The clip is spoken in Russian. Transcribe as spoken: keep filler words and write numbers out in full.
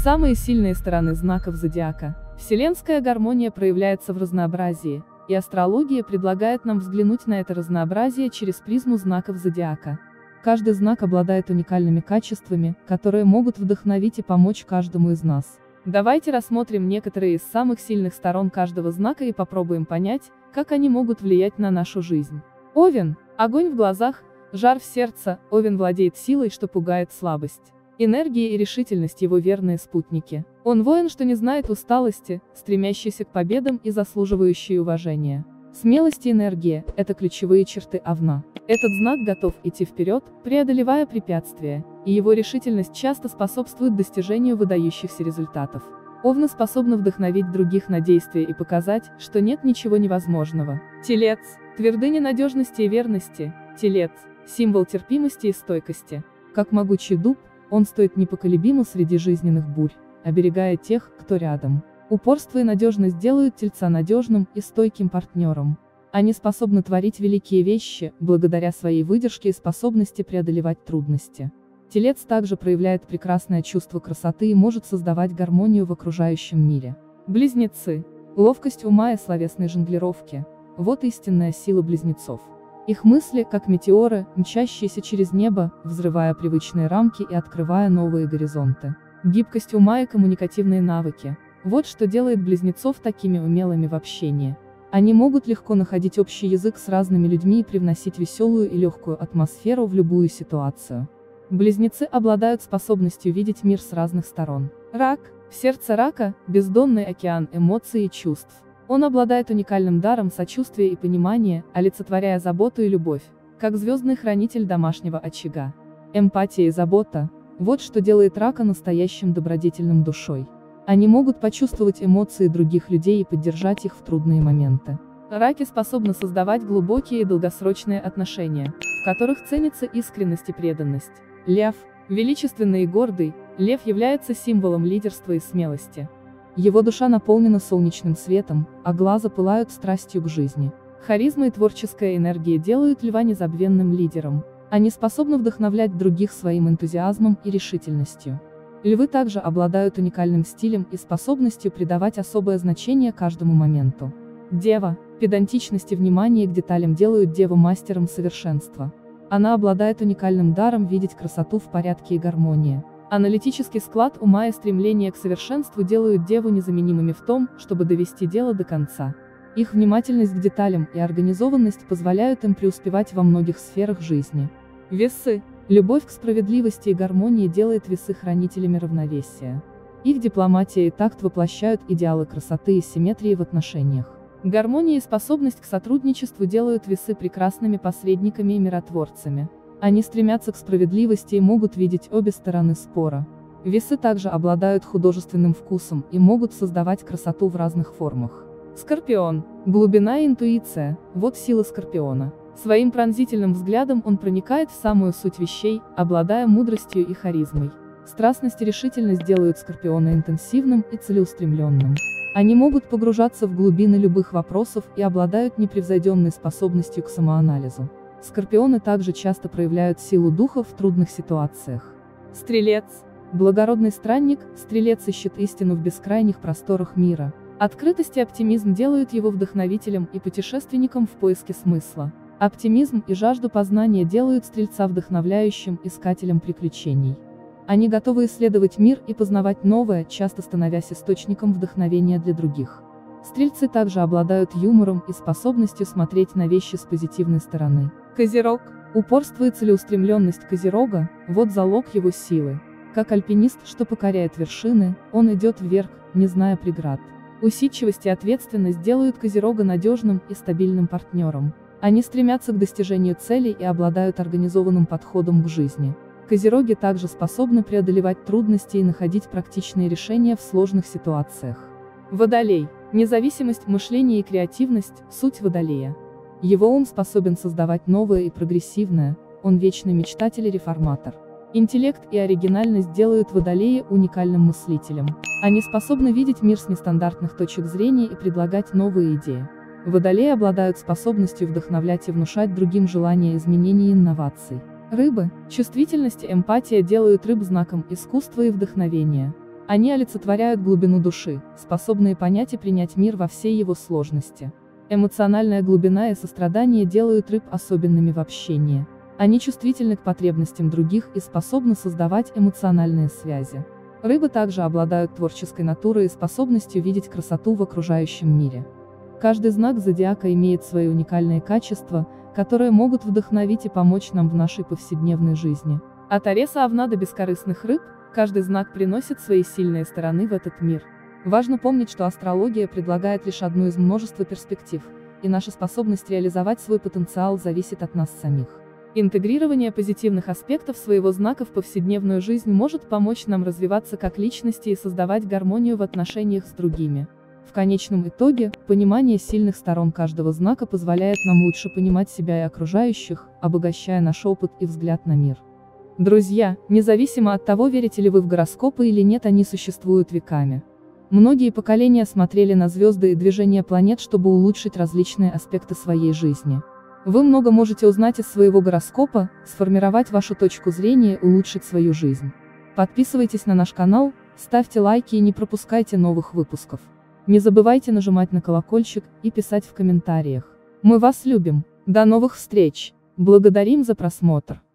Самые сильные стороны знаков зодиака. Вселенская гармония проявляется в разнообразии, и астрология предлагает нам взглянуть на это разнообразие через призму знаков зодиака. Каждый знак обладает уникальными качествами, которые могут вдохновить и помочь каждому из нас. Давайте рассмотрим некоторые из самых сильных сторон каждого знака и попробуем понять, как они могут влиять на нашу жизнь. Овен. Огонь в глазах, жар в сердце. Овен владеет силой, что пугает слабость. Энергия и решительность его верные спутники. Он воин, что не знает усталости, стремящийся к победам и заслуживающий уважения. Смелость и энергия – это ключевые черты Овна. Этот знак готов идти вперед, преодолевая препятствия, и его решительность часто способствует достижению выдающихся результатов. Овны способны вдохновить других на действия и показать, что нет ничего невозможного. Телец. Твердыня надежности и верности. Телец – символ терпимости и стойкости. Как могучий дуб, он стоит непоколебимо среди жизненных бурь, оберегая тех, кто рядом. Упорство и надежность делают тельца надежным и стойким партнером. Они способны творить великие вещи, благодаря своей выдержке и способности преодолевать трудности. Телец также проявляет прекрасное чувство красоты и может создавать гармонию в окружающем мире. Близнецы. Ловкость ума и словесной жонглировки. Вот истинная сила близнецов. Их мысли, как метеоры, мчащиеся через небо, взрывая привычные рамки и открывая новые горизонты. Гибкость ума и коммуникативные навыки. Вот что делает близнецов такими умелыми в общении. Они могут легко находить общий язык с разными людьми и привносить веселую и легкую атмосферу в любую ситуацию. Близнецы обладают способностью видеть мир с разных сторон. Рак. В сердце рака – бездонный океан эмоций и чувств. Он обладает уникальным даром сочувствия и понимания, олицетворяя заботу и любовь, как звездный хранитель домашнего очага. Эмпатия и забота – вот что делает рака настоящим добродетельным душой. Они могут почувствовать эмоции других людей и поддержать их в трудные моменты. Раки способны создавать глубокие и долгосрочные отношения, в которых ценится искренность и преданность. Лев. Величественный и гордый, лев является символом лидерства и смелости. Его душа наполнена солнечным светом, а глаза пылают страстью к жизни. Харизма и творческая энергия делают льва незабвенным лидером. Они способны вдохновлять других своим энтузиазмом и решительностью. Львы также обладают уникальным стилем и способностью придавать особое значение каждому моменту. Дева. Педантичность и внимание к деталям делают деву мастером совершенства. Она обладает уникальным даром видеть красоту в порядке и гармонии. Аналитический склад ума и стремление к совершенству делают деву незаменимыми в том, чтобы довести дело до конца. Их внимательность к деталям и организованность позволяют им преуспевать во многих сферах жизни. Весы. Любовь к справедливости и гармонии делает весы хранителями равновесия. Их дипломатия и такт воплощают идеалы красоты и симметрии в отношениях. Гармония и способность к сотрудничеству делают весы прекрасными посредниками и миротворцами. Они стремятся к справедливости и могут видеть обе стороны спора. Весы также обладают художественным вкусом и могут создавать красоту в разных формах. Скорпион. Глубина и интуиция – вот сила Скорпиона. Своим пронзительным взглядом он проникает в самую суть вещей, обладая мудростью и харизмой. Страстность и решительность делают Скорпиона интенсивным и целеустремленным. Они могут погружаться в глубины любых вопросов и обладают непревзойденной способностью к самоанализу. Скорпионы также часто проявляют силу духа в трудных ситуациях. Стрелец. Благородный странник, стрелец ищет истину в бескрайних просторах мира. Открытость и оптимизм делают его вдохновителем и путешественником в поиске смысла. Оптимизм и жажда познания делают стрельца вдохновляющим искателем приключений. Они готовы исследовать мир и познавать новое, часто становясь источником вдохновения для других. Стрельцы также обладают юмором и способностью смотреть на вещи с позитивной стороны. Козерог. Упорство и целеустремленность Козерога – вот залог его силы. Как альпинист, что покоряет вершины, он идет вверх, не зная преград. Усидчивость и ответственность делают Козерога надежным и стабильным партнером. Они стремятся к достижению целей и обладают организованным подходом к жизни. Козероги также способны преодолевать трудности и находить практичные решения в сложных ситуациях. Водолей. Независимость, мышление и креативность – суть Водолея. Его ум способен создавать новое и прогрессивное, он вечный мечтатель и реформатор. Интеллект и оригинальность делают Водолея уникальным мыслителем. Они способны видеть мир с нестандартных точек зрения и предлагать новые идеи. Водолеи обладают способностью вдохновлять и внушать другим желание изменений и инноваций. Рыбы. Чувствительность и эмпатия делают рыб знаком искусства и вдохновения. Они олицетворяют глубину души, способные понять и принять мир во всей его сложности. Эмоциональная глубина и сострадание делают рыб особенными в общении. Они чувствительны к потребностям других и способны создавать эмоциональные связи. Рыбы также обладают творческой натурой и способностью видеть красоту в окружающем мире. Каждый знак зодиака имеет свои уникальные качества, которые могут вдохновить и помочь нам в нашей повседневной жизни. От Ареса Овна до бескорыстных рыб, каждый знак приносит свои сильные стороны в этот мир. Важно помнить, что астрология предлагает лишь одну из множества перспектив, и наша способность реализовать свой потенциал зависит от нас самих. Интегрирование позитивных аспектов своего знака в повседневную жизнь может помочь нам развиваться как личности и создавать гармонию в отношениях с другими. В конечном итоге, понимание сильных сторон каждого знака позволяет нам лучше понимать себя и окружающих, обогащая наш опыт и взгляд на мир. Друзья, независимо от того, верите ли вы в гороскопы или нет, они существуют веками. Многие поколения смотрели на звезды и движение планет, чтобы улучшить различные аспекты своей жизни. Вы много можете узнать из своего гороскопа, сформировать вашу точку зрения и улучшить свою жизнь. Подписывайтесь на наш канал, ставьте лайки и не пропускайте новых выпусков. Не забывайте нажимать на колокольчик и писать в комментариях. Мы вас любим. До новых встреч. Благодарим за просмотр.